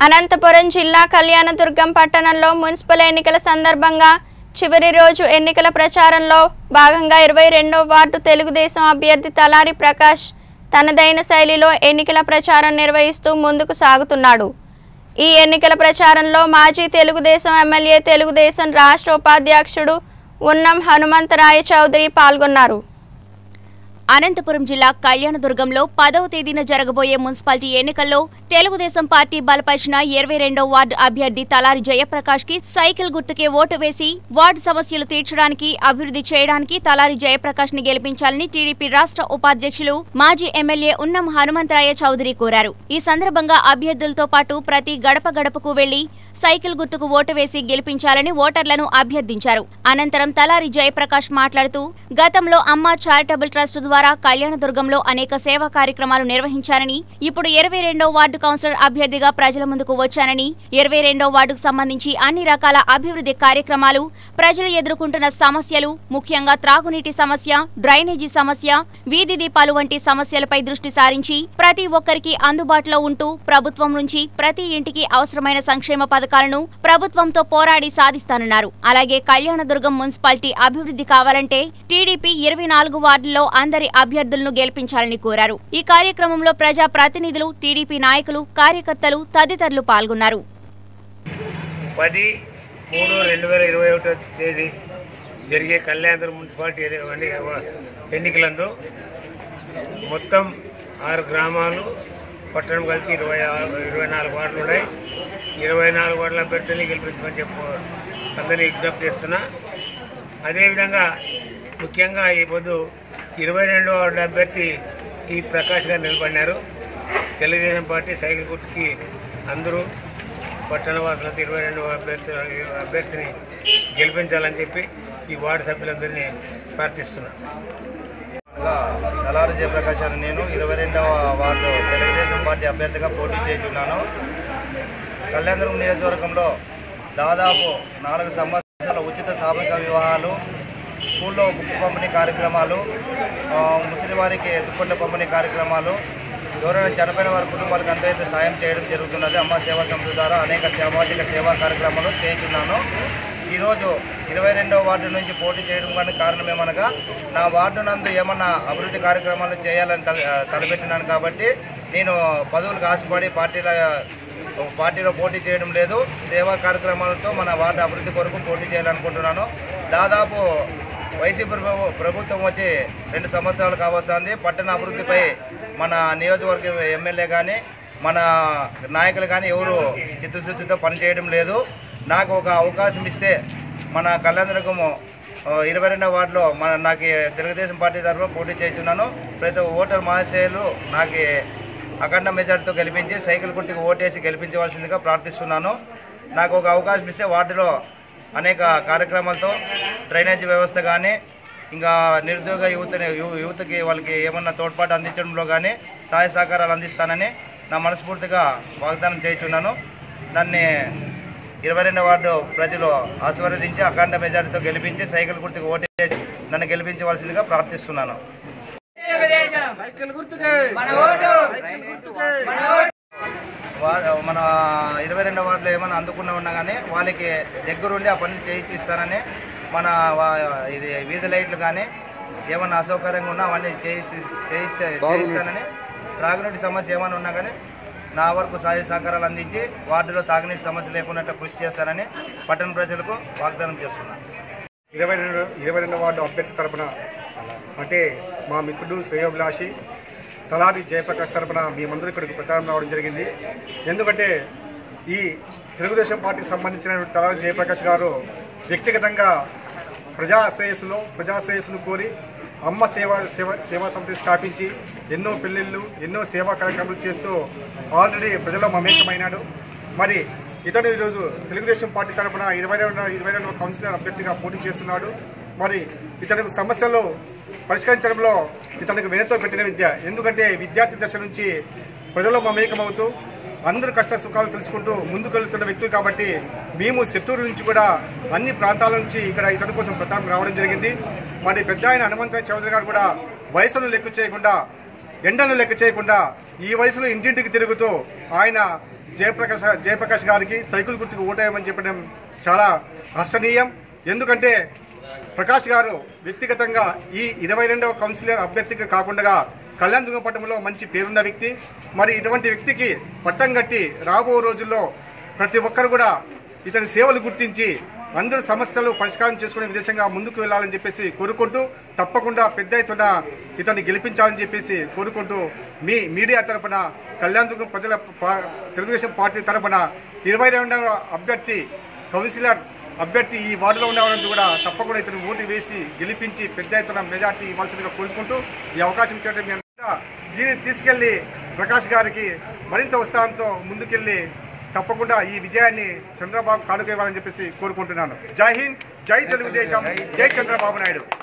అనంతపురం జిల్లా కళ్యాణదుర్గం పట్టణంలో మున్సిపల్ ఎన్నికల సందర్భంగా చివరి రోజు ఎన్నికల ప్రచారంలో భాగంగా 22వ వార్డు తెలుగుదేశం అభ్యర్థి తలారి ప్రకాష్ తనదైన శైలిలో ఎన్నికల ప్రచారం నిర్వహిస్తూ ముందుకు సాగుతున్నాడు। ఈ ఎన్నికల ప్రచారంలో మాజీ తెలుగుదేశం ఎమ్మెల్యే తెలుగుదేశం రాష్ట్ర ఉపాధ్యక్షుడు ఉన్నం హనుమంతరాయ చౌదరి పాల్గొన్నారు। అనంతపురం జిల్లా కళ్యాణదుర్గంలో 10వ తేదీన జరగబోయే మున్సిపాలిటీ ఎన్నికల్లో తెలుగుదేశం పార్టీ బలపరిచిన 22వ వార్డు అభ్యర్థి తలారి జయప్రకాష్ కి సైకిల్ గుర్తుకే ఓటు వేసి వార్డు సమస్యలు తీర్చడానికి అభివృద్ధి చేయడానికి తలారి జయప్రకాష్ ని గెలిపించాలని టీడీపీ రాష్ట్ర ఉపాధ్యక్షులు మాజీ ఎమ్మెల్యే ఉన్నం హనుమంతరాయ చౌదరి కోరారు। ఈ సందర్భంగా అభ్యర్థులతో పాటు ప్రతి గడప గడపకు వెళ్లి సైకిల్ గుర్తుకు ఓటు వేసి గెలిపించాలని ఓటర్లను అభ్యర్థించారు। అనంతరం తలారి జయప్రకాష్ మాట్లాడుతూ గతంలో అమ్మ చారిటబుల్ ట్రస్ట్ ద్వారా కళ్యాణదుర్గంలో అనేక సేవా కార్యక్రమాలు నిర్వహించానని, ఇప్పుడు 22వ వార్డు కౌన్సిలర్ అభ్యర్థిగా ప్రజల ముందుకు వచ్చానని, 22వ వార్డుకు సంబంధించి అన్ని రకాల అభివృద్ధి కార్యక్రమాలు, ప్రజలు ఎదుర్కొంటున్న సమస్యలు, ముఖ్యంగా త్రాగునీటి సమస్య, డ్రైనేజీ సమస్య, వీధి దీపాలు వంటి సమస్యలపై దృష్టి సారించి ప్రతి ఒక్కరికి అందుబాటులో ఉంటూ ప్రభుత్వం నుంచి ప్రతి ఇంటికి అవసరమైన సంక్షేమ పథకాలను ప్రభుత్వంతో పోరాడి సాధిస్తానన్నారు। అలాగే కళ్యాణదుర్గం మున్సిపాలిటీ అభివృద్ధి కావాలంటే టీడీపీ 24 వార్డుల్లో అందరి అభ్యర్థులను గెలిపించాలని కోరారు। ఈ కార్యక్రమంలో ప్రజా ప్రతినిధులు, టీడీపీ నాయకులు, కార్యకర్తలు తదితరులు పాల్గొన్నారు। 10/3/2021 తేదీ జరిగే కళ్యాణదుర్గం మున్సిపాలిటీ ఎన్నికలందు మొత్తం 6 గ్రామాలు పట్టణం కలిసి 24 వార్డులు ఉన్నాయి। 24 వార్డుల అభ్యర్థుల్ని గెలిపించమని అందరినీ విజ్ఞప్తి చేస్తున్నా। అదేవిధంగా ముఖ్యంగా ఈ పొద్దు 22వ వార్డు అభ్యర్థి టి ప్రకాష్ గారు నిలబడినారు। తెలుగుదేశం పార్టీ సైకిల్ గుర్తుకి అందరూ పట్టణ వాసులంతా 22వ అభ్యర్థిని గెలిపించాలని చెప్పి ఈ వార్డు సభ్యులందరినీ ప్రార్థిస్తున్నా। తలారి జయప్రకాష్ అని నేను 22వ వార్డు తెలుగుదేశం పార్టీ అభ్యర్థిగా పోటీ చేస్తున్నాను। కళ్యాణదుర్గం నియోజకవర్గంలో దాదాపు 4 సంవత్సరాల ఉచిత సామూహిక వివాహాలు, స్కూల్లో బుక్స్ పంపిణీ కార్యక్రమాలు, ముసలి వారికి దుప్పట్ల పంపిణీ కార్యక్రమాలు, ఎవరైనా చనిపోయిన వారి కుటుంబాలకు అంతైతే సాయం చేయడం జరుగుతున్నది। అమ్మ సేవా సంస్థ ద్వారా అనేక సామాజిక సేవా కార్యక్రమాలు చేస్తున్నాను। ఈరోజు 22వ వార్డు నుంచి పోటీ చేయడం కానీ కారణం ఏమనగా నా వార్డు నందు ఏమన్నా అభివృద్ధి కార్యక్రమాలు చేయాలని తలపెట్టినాను కాబట్టి నేను పదవులకు ఆశపడి పార్టీలో పోటీ చేయడం లేదు। సేవా కార్యక్రమాలతో మన వార్డు అభివృద్ధి కొరకు పోటీ చేయాలనుకుంటున్నాను। దాదాపు వైసీపీ ప్రభుత్వం వచ్చి 2 సంవత్సరాలు కావస్తుంది। పట్టణ అభివృద్ధిపై మన నియోజకవర్గ ఎమ్మెల్యే కానీ మన నాయకులు కానీ ఎవరు చిత్తశుద్ధితో పనిచేయడం లేదు। నాకు ఒక అవకాశం ఇస్తే మన కళ్యాణదుర్గం 22వ వార్డులో నాకు తెలుగుదేశం పార్టీ తరఫున పోటీ చేస్తున్నాను। ప్రతి ఓటర్ మహాశయులు నాకు అఖండ మెజార్టీతో గెలిపించి సైకిల్ గుర్తుకు ఓటేసి గెలిపించవలసిందిగా ప్రార్థిస్తున్నాను। నాకు ఒక అవకాశం ఇస్తే వార్డులో అనేక కార్యక్రమాలతో డ్రైనేజీ వ్యవస్థ కానీ ఇంకా నిరుద్యోగ యువతకి వాళ్ళకి ఏమన్నా తోడ్పాటు అందించడంలో కానీ సహాయ సహకారాలు అందిస్తానని నా మనస్ఫూర్తిగా వాగ్దానం చేస్తున్నాను। నన్ను 22వ వార్డు ప్రజలు ఆశీర్వదించి అఖండ మెజార్టీతో గెలిపించి సైకిల్ గుర్తుకు ఓటేసి నన్ను గెలిపించవలసిందిగా ప్రార్థిస్తున్నాను। మన 22వ వార్డులో ఏమైనా అందుకున్నా ఉన్నా కానీ వాళ్ళకి దగ్గరుండి ఆ పనులు చేయిస్తానని మన ఇది వీధి లైట్లు కానీ ఏమన్నా అసౌకర్యంగా ఉన్నా అవన్నీ చేయిస్తానని, త్రాగునీటి సమస్య ఏమైనా ఉన్నా కానీ నా వరకు సహాయ సహకారాలు అందించి వార్డులో తాగునీటి సమస్య లేకుండా కృషి చేస్తానని పట్టణ ప్రజలకు వాగ్దానం చేస్తున్నాను। 22వ వార్డు అభ్యర్థి తరపున అంటే మా మిత్రుడు శ్రేయోభిలాషి తలారి జయప్రకాష్ తరపున మేమందరూ ఇక్కడికి ప్రచారం రావడం జరిగింది। ఎందుకంటే ఈ తెలుగుదేశం పార్టీకి సంబంధించిన తలారి జయప్రకాష్ గారు వ్యక్తిగతంగా ప్రజాశ్రేయస్సును కోరి అమ్మ సేవా సంస్థ స్థాపించి ఎన్నో పెళ్లిళ్ళు, ఎన్నో సేవా కార్యక్రమాలు చేస్తూ ఆల్రెడీ ప్రజల్లో మమేకమైనాడు। మరి ఇతను ఈరోజు తెలుగుదేశం పార్టీ తరఫున 22వ కౌన్సిలర్ అభ్యర్థిగా పోటీ చేస్తున్నాడు। మరి ఇతనికి సమస్యలు పరిష్కరించడంలో ఇతనికి వెనుతో పెట్టిన విద్య। ఎందుకంటే విద్యార్థి దశ నుంచి ప్రజల్లో మమేకమవుతూ అందరూ కష్ట సుఖాలు తెలుసుకుంటూ ముందుకు వెళ్తున్న వ్యక్తులు కాబట్టి మేము చిత్తూరు నుంచి కూడా అన్ని ప్రాంతాల నుంచి ఇక్కడ ఇతని కోసం ప్రచారం రావడం జరిగింది। మరి పెద్ద ఆయన హనుమంతరాయ చౌదరి గారు కూడా వయసును లెక్క చేయకుండా, ఎండను లెక్క చేయకుండా ఈ వయసులో ఇంటింటికి తిరుగుతూ ఆయన జయప్రకాష్ గారికి సైకిల్ గుర్తుకు ఓటేయమని చెప్పడం చాలా హర్షణీయం. ఎందుకంటే ప్రకాష్ గారు వ్యక్తిగతంగా ఈ 22వ కౌన్సిలర్ అభ్యర్థికి కాకుండా కళ్యాణదుర్గం పట్టణంలో మంచి పేరున్న వ్యక్తి. మరి ఇటువంటి వ్యక్తికి పట్టం కట్టి రాబో రోజుల్లో ప్రతి ఒక్కరు కూడా ఇతని సేవలు గుర్తించి అందరూ సమస్యలు పరిష్కారం చేసుకునే విధంగా ముందుకు వెళ్లాలని చెప్పేసి కోరుకుంటూ తప్పకుండా పెద్ద ఎత్తున ఇతన్ని గెలిపించాలని చెప్పేసి కోరుకుంటూ మీ మీడియా తరపున కళ్యాణదుర్గం ప్రజల తెలుగుదేశం పార్టీ తరపున 22వ అభ్యర్థి కౌన్సిలర్ అభ్యర్థి ఈ వార్డులో ఉండేవాళ్ళని కూడా తప్పకుండా ఇతను ఓటు వేసి గెలిపించి పెద్ద ఎత్తున మెజార్టీ ఇవ్వాల్సిందిగా కోరుకుంటూ ఈ అవకాశం ఇచ్చడం దీన్ని తీసుకెళ్లి ప్రకాష్ గారికి మరింత ఉత్సాహంతో ముందుకెళ్లి తప్పకుండా ఈ విజయాన్ని చంద్రబాబు కానుక ఇవ్వాలని చెప్పేసి కోరుకుంటున్నాను. జై హింద్, జై తెలుగుదేశం, జై చంద్రబాబు నాయుడు.